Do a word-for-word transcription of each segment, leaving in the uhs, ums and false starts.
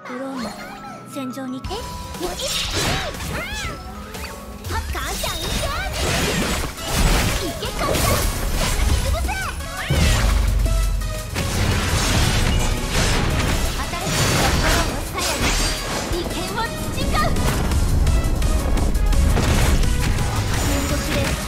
ドローンも戦場に。えっ、よし、ハッカーちゃんいけ、いけかんちゃん、叩き潰せ。新しいドローンの鞘に利権を培う。援護指令が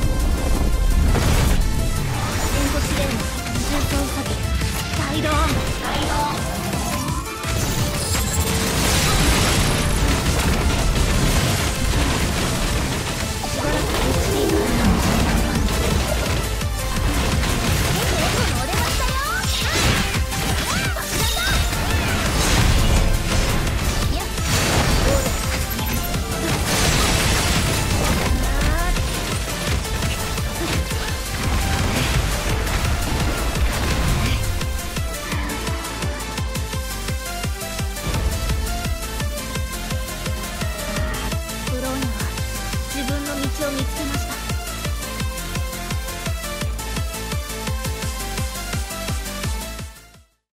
スタイドオン。